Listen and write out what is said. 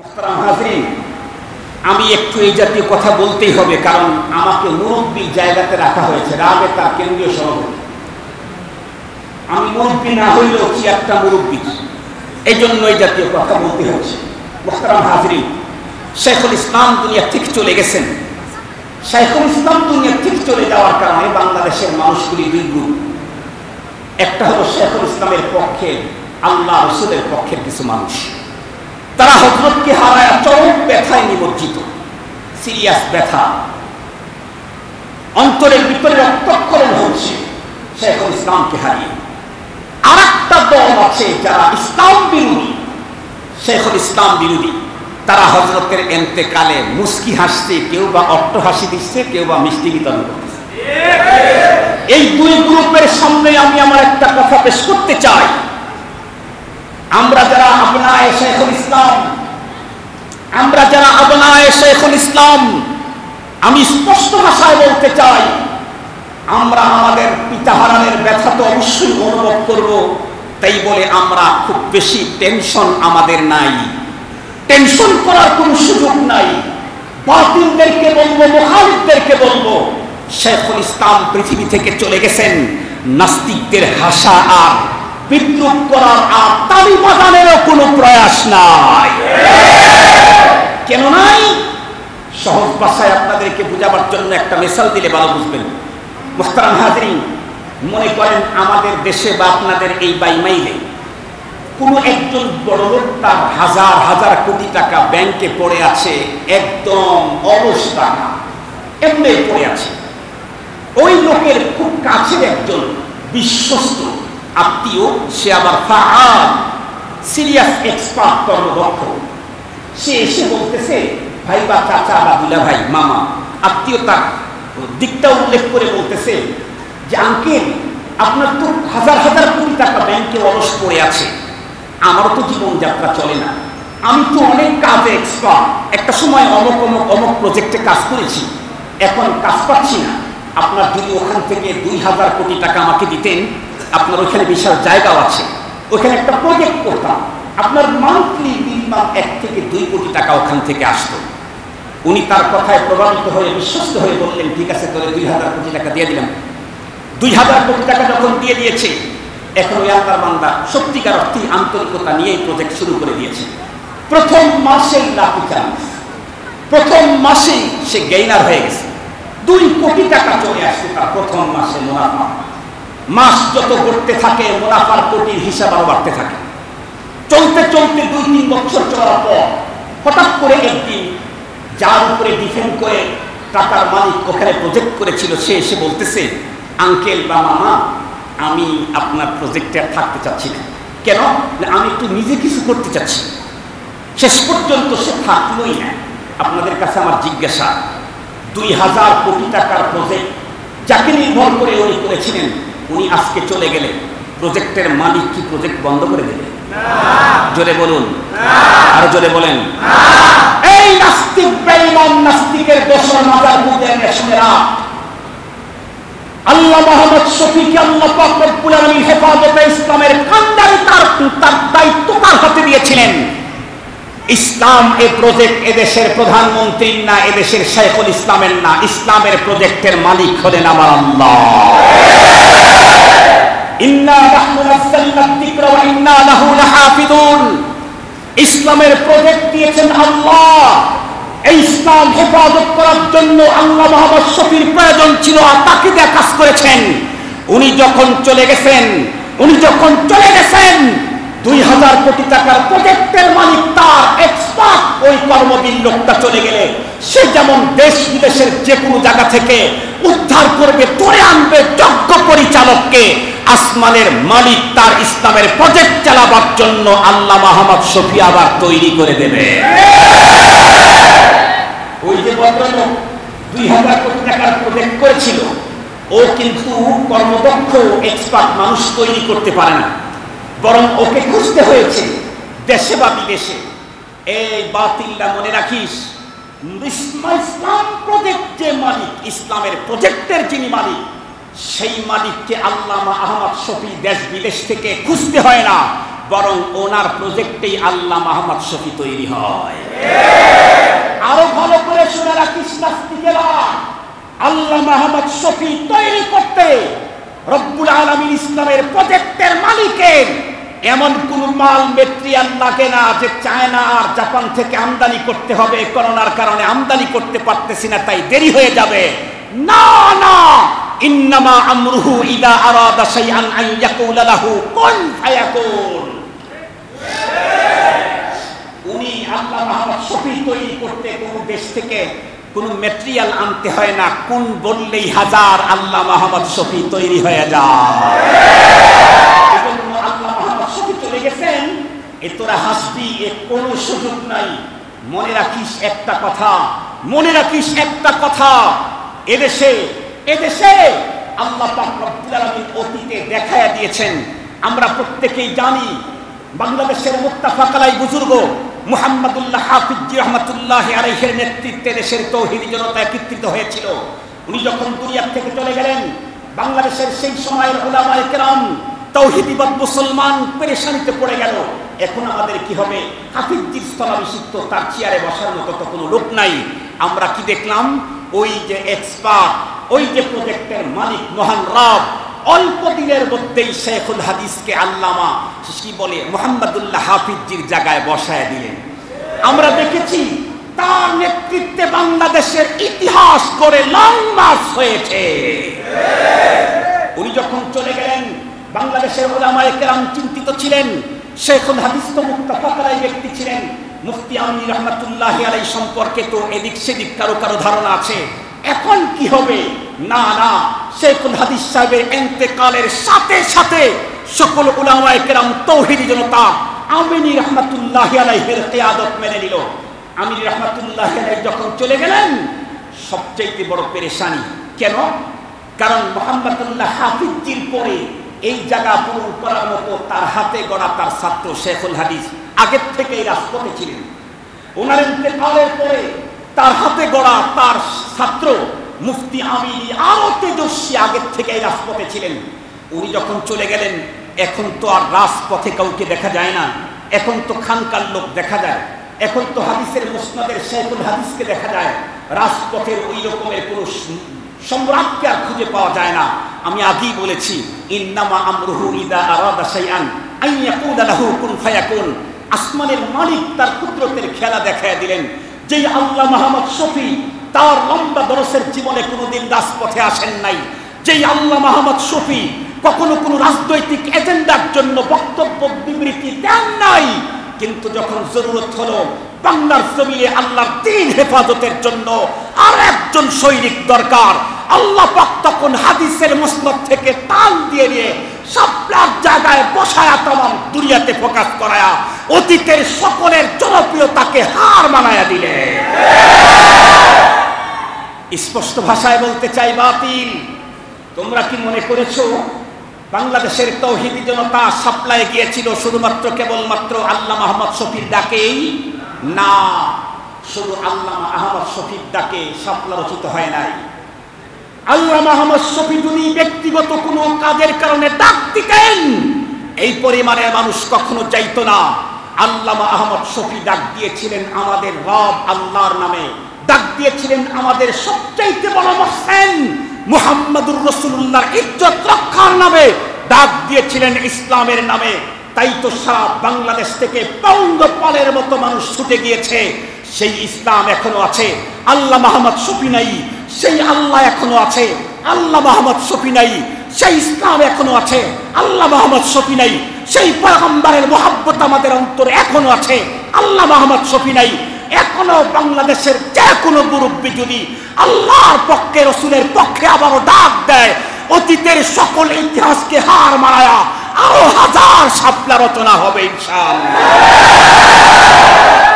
মুহতারাম হাজরিন, আমি একটু এই জাতীয় কথা বলতেই হবে, কারণ আমাকে মুরব্বীর জায়গাতে রাখা হয়েছে, রাবেতা কেন্দ্রীয় সভাপতি। আমি মুরব্বী না হইলেও কি একটা মুরব্বী, এই জন্য এই জাতীয় কথা বলতে হচ্ছে। মুহতারাম হাজরিন, শেখুল ইসলাম দুনিয়া থেকে চলে গেছেন। শেখুল ইসলাম দুনিয়া থেকে চলে যাওয়ার কারণে বাংলাদেশের মানুষগুলি দুই গ্রুপ। একটা হলো শেখুল ইসলামের পক্ষে, আল্লাহ রসুলের পক্ষের কিছু মানুষ, তারা হযরতকে হারায় চরম ব্যথায় নিমজ্জিত, সিরিয়াস ব্যথা, অন্তরের ভিতরে রক্তক্ষরণ হচ্ছে শেখুল ইসলামকে হারিয়ে। আর একটা দল আছে যারা ইসলাম বিরোধী, শেখুল ইসলাম বিরোধী, তারা হযরতের এন্তেকালে মুস্কি হাসছে, কেউ বা অট্ট হাসি দিচ্ছে, কেউ বা মিষ্টি বিতরণ করতেছে। এই দুই গ্রুপের সামনে আমি আমার একটা কথা পেশ করতে চাই। আমরা যারা আবনায়ে শেখুল ইসলাম, আমি স্পষ্ট ভাষায় বলতে চাই, আমরা আমাদের পিতা হারানোর ব্যথা তো অবশ্যই অনুভব করব। তাই বলে আমরা খুব বেশি টেনশন আমাদের নাই, টেনশন করার কোনো সুযোগ নাই। বাতিলদেরকে বলবো, মুখালিফদেরকে বলবো, শেখুল ইসলাম পৃথিবী থেকে চলে গেছেন। নাস্তিকদের হাসা আর বিদ্রুপ করার আর তালি বাজানোরও কোনো প্রয়াস নাই। কেন নাই? সহজ ভাষায় আপনাদেরকে বোঝাবার জন্য একটা মিসাল দিলে ভালো বুঝবেন। মুহতারাম হাজরিন, মনে করেন আমাদের দেশে বা আপনাদের এই বাইমাইলে কোনো একজন বড় লোক, তার হাজার হাজার কোটি টাকা ব্যাংকে পড়ে আছে, একদম অলস টাকা এমনি পড়ে আছে। ওই লোকের খুব কাছের একজন বিশ্বস্ত আত্মীয়, সে আবার ফাআল, সিরিয়াস এক্সপার্ট, কর্মদক্ষ, সে এসে বলতেছে, ভাই বা চাচা বা দুলা ভাই, মামা, আত্মীয়তার দিকটা উল্লেখ করে বলতেছে যে আঙ্কেল, আপনার তো হাজার হাজার কোটি টাকা ব্যাংকে অলস পড়ে আছে, আমারও তো জীবনযাত্রা চলে না, আমি তো অনেক কাজে এক্সপার্ট, একটা সময় অমুক অমুক অমুক প্রজেক্টে কাজ করেছি, এখন কাজ পাচ্ছি না, আপনার যদি ওখান থেকে 2000 কোটি টাকা আমাকে দিতেন, আপনার ওখানে বিশাল জায়গাও আছে, ওখানে একটা প্রজেক্ট করতাম, আপনার মান্থলি মিনিমাম 1 থেকে 2 কোটি টাকা ওখান থেকে আসতো। উনি তার কথায় প্রভাবিত হয়ে, বিশ্বস্ত হয়ে বললেন, ঠিক আছে, তোরে 2000 কোটি টাকা দিয়ে দিলাম। 2000 কোটি টাকা যখন দিয়ে দিয়েছে, এখন ওই আল্লাহর বান্দা সত্যিকার অর্থে আন্তরিকতা নিয়ে এই প্রজেক্ট শুরু করে দিয়েছে। প্রথম মাসেই লাকি চান্স, প্রথম মাসেই সে গেইনার হয়ে গেছে। 2 কোটি টাকা চলে আসছে তার প্রথম মাসে মুনাফা। মাস যত ঘটতে থাকে, মুনাফার কোটির হিসাব আরো বাড়তে থাকে। চলতে চলতে 2-3 বছর চলার পর হঠাৎ করে একদিন যার উপরে ডিফেন্ড করে টাকার মালিক ওখানে প্রজেক্ট করেছিল, সে এসে বলতেছে, আঙ্কেল বা মামা, আমি আপনার প্রজেক্টে আর থাকতে চাচ্ছি না। কেন? আমি একটু নিজে কিছু করতে চাচ্ছি। শেষ পর্যন্ত সে থাকলোই না। আপনাদের কাছে আমার জিজ্ঞাসা, 2000 কোটি টাকার প্রজেক্ট যাকে নির্ভর করে উনি করেছিলেন, উনি আজকে চলে গেলে প্রজেক্টের মালিক কি প্রজেক্ট বন্ধ করে দেবে? জোরে বলুন, আরো জোরে বলেন। এই নাস্তিক বেঈমান নাস্তিকের দোষর মাজার বুঝেন, শুনে রাখ, আল্লাহ মুহাম্মদ শফিকে আল্লাহ পাক রব্বুল আলামিন হেফাজতে ইসলামের কান্ডারি তার দায়িত্ব তার হাতে দিয়েছিলেন। ইসলাম এই প্রজেক্ট এদেশের প্রধানমন্ত্রীর না, এদেশের শেখুল ইসলামের না, ইসলামের প্রজেক্টের মালিক হলেন আমার আল্লাহ। ইন্না নাহনু নাযালনা যিকরা ওয়া ইন্না লাহু লাহাফিজুন। ইসলামের প্রজেক্ট দিয়েছেন আল্লাহ। এই ইসলাম হেফাজত করার জন্য আল্লাহ মুহাম্মদ শফির প্রয়োজন ছিল, আর তাকে দিয়ে কাজ করেছেন। উনি যখন চলে গেছেন 2000 কোটি টাকার প্রজেক্টের মালিক তার এক্সপার্ট ওই কর্মবীর লোকটা চলে গেলে, সে যেমন দেশ বিদেশের যে কোনো জায়গা থেকে উদ্ধার করবে, ধরে আনবে যোগ্য পরিচালককে, আসমানের মালিক তার ইসলামের প্রজেক্ট চালাবার জন্য আল্লাহ মুহাম্মদ শফি আবার তৈরি করে দেবে। ওই যে ভদ্রলোক 2000 কোটি টাকার প্রজেক্ট করেছিল, ও কিন্তু কর্মদক্ষ এক্সপার্ট মানুষ তৈরি করতে পারে না, বরং ওকে খুঁজতে হয়েছে দেশে বা বিদেশে। এই বাতিলটা মনে রাখিস, ইসলাম প্রজেক্ট যে মালিক, ইসলামের প্রজেক্টের যিনি মালিক, সেই মালিককে আল্লামা আহমদ শফি দেশ বিদেশ থেকে খুঁজতে হয় না, বরং ওনার প্রজেক্টেই আল্লামা আহমদ শফি তৈরি হয়। আরো ভালো করে শুনে রাখিস নাস্তিকেরা, আল্লামা আহমদ শফী তৈরি করতে রব্বুল আলামিন ইসলামের প্রজেক্টের মালিকের এমন কোন মাল মেটেরিয়াল লাগে না যে চায়না আর জাপান থেকে আমদানি করতে হবে, করোনার কারণে আমদানি করতে পারতেছি না তাই দেরি হয়ে যাবে। না না, ইন্নামা আমরুহু ইদা আরাদা শাইআন আন ইয়াকুলা লাহু কুন ফায়াকুন। উনি আল্লামা আহমদ শফী তৈরি করতে কোন দেশ থেকে কোন মেটেরিয়াল আনতে হয় না, কোন বললেই হাজার আল্লামা আহমদ শফী তৈরি হয়ে যায়। এজন্য আল্লামা আহমদ শফী চলে গেছেন, এ তোরা হাসবি, এর কোনো সুযোগ নাই। মনে রাখিস একটা কথা, মনে রাখিস একটা কথা, এদেশে আল্লাহ পাক রব্বুল আলামিন অতীতে দেখায়া দিয়েছেন। আমরা প্রত্যেকেই জানি বাংলাদেশের মুত্তাফাক আলাই বুজুর্গ মুহাম্মদুল্লাহ হাফিজ রাহমাতুল্লাহি আলাইহির নেতৃত্বে দেশের তৌহিদি জনতা একত্রিত হয়েছিল। উনি যখন দুনিয়া থেকে চলে গেলেন, বাংলাদেশের সেই সময়ের উলামায়ে কেরাম তৌহিদিবাদ মুসলমান পেরেশানিতে পড়ে গেল। এখন আমাদের কি হবে? হাফিজজির স্থলাভিষিক্ত, তার চেয়ারে বসার মতো তো কোনো লোক নাই। আমরা কি দেখলাম? ওই যে এক্সপার্ট, ওই যে প্রজেক্টের মালিক মহান রব, অল্প দিনের মধ্যেই শেখুল হাদিসকে আল্লামা কি বলে মুহাম্মদুল্লাহ হাফিজজির জায়গায় বসায় দিলেন। আমরা দেখেছি তার নেতৃত্বে বাংলাদেশের ইতিহাস করে লং মার্চ হয়েছে। উনি যখন চলে গেলেন, বাংলাদেশের উলামায়ে কেরাম চিন্তিত ছিলেন। শেখুল হাদিস তো মুত্তাফাক আলাই ব্যক্তি ছিলেন। মুফতি আমিনী রাহমাতুল্লাহি আলাইহি সম্পর্কে তো এদিক সেদিক কারো কারো ধারণা আছে। এখন কি হবে? না না, শেখুল হাদিস সাহেবের ইন্তেকালের সাথে সাথে সকল উলামায়ে কেরাম তৌহিদি জনতা আমিনী রাহমাতুল্লাহি আলাইহির কিয়াদত মেনে নিল। আমিনী রাহমাতুল্লাহি আলাইহি যখন চলে গেলেন, সবচেয়ে বড় পেরেশানি কেন? কারণ মুহাম্মদুল্লাহ হাফিজজির পরে এই জায়গা পূরণ করার মতো তার হাতে গড়া তার ছাত্র শেখুল হাদিস আগের থেকেই রাজপথে ছিলেন। ওনার ইন্তেকালের পরে তার হাতে গড়া তার ছাত্র মুফতি আমিনী আরো তেজস্বী আগের থেকেই রাজপথে ছিলেন। উনি যখন চলে গেলেন, এখন তো আর রাজপথে কাউকে দেখা যায় না, এখন তো খানকার লোক দেখা যায়, এখন তো হাদিসের মুসনাদের শেখুল হাদিসকে দেখা যায়। রাজপথের ওই রকমের কোনো সম্রাটকে আর খুঁজে পাওয়া যায় না। আমি আগেই বলেছি, ইন্নামা আমরুহু ইদা আরাদা শাইআন আন ইয়াকুলা লাহু কুন ফায়াকুন। আসমানের মালিক তার কুদরতের খেলা দেখায় দিলেন। যেই আল্লামা আহমদ শফী তার লম্বা দরসের জীবনে কোনোদিন রাজপথে আসেন নাই, যেই আল্লামা আহমদ শফী কখনো কোনো রাজনৈতিক এজেন্ডার জন্য বক্তব্য বিবৃতি দেন নাই, কিন্তু যখন জরুরত হলো বাংলার জমিনে আল্লাহর দ্বীন হেফাজতের জন্য আর একজন সৈনিক দরকার, আল্লাহ পাক তখন হাদিসের মুসনদ থেকে টান দিয়ে নিয়ে সবলার জায়গায় বসায়া তামাম দুনিয়াতে ফোকাস করায়া অতীতের সকলের জনপ্রিয়তাকে হার মানায়া দিলে। স্পষ্ট ভাষায় বলতে চাই, বাতিল। তোমরা কি মনে করেছো বাংলাদেশের তৌহিদি জনতা সাপ্লাই গিয়েছিল শুধুমাত্র কেবলমাত্র আল্লামা আহমদ শফীর ডাকেই? না, শুধু আল্লামা আহমদ শফীর ডাকে সাপলা রচিত হয় নাই। আল্লামা আহমদ শফী যদি ব্যক্তিগত কোনো কাজের কারণে ডাক দিতেন, এই পরিমাণে মানুষ কখনো চাইতো না। আল্লামা আহমদ শফী ডাক দিয়েছিলেন আমাদের রব আল্লাহর নামে, ডাক দিয়েছিলেন আমাদের সবচাইতে বড় মহসেন মুহাম্মদুর রাসূলুল্লাহর ইজ্জত রক্ষার নামে, ডাক দিয়েছিলেন ইসলামের নামে। তাই তো সারা বাংলাদেশ থেকে পঙ্গপালের মতো মানুষ ছুটে গিয়েছে। সেই ইসলাম এখনো আছে, আল্লামা আহমদ শফী নাই। সেই আল্লাহ এখনো আছে, আল্লামা আহমদ শফী নাই। সেই ইসলাম এখনো আছে, আল্লামা আহমদ শফী নাই। সেই পয়গম্বরের মুহাব্বত আমাদের অন্তরে এখনো আছে, আল্লামা আহমদ শফী নাই। এখনো বাংলাদেশের যে কোনো মুরব্বী যদি আল্লাহর পক্ষে, রসুলের পক্ষে আবারও ডাক দেয়, অতীতের সকল ইতিহাসকে হার মারায়া আরো হাজার শাপলা রচনা হবে ইনশাআল্লাহ।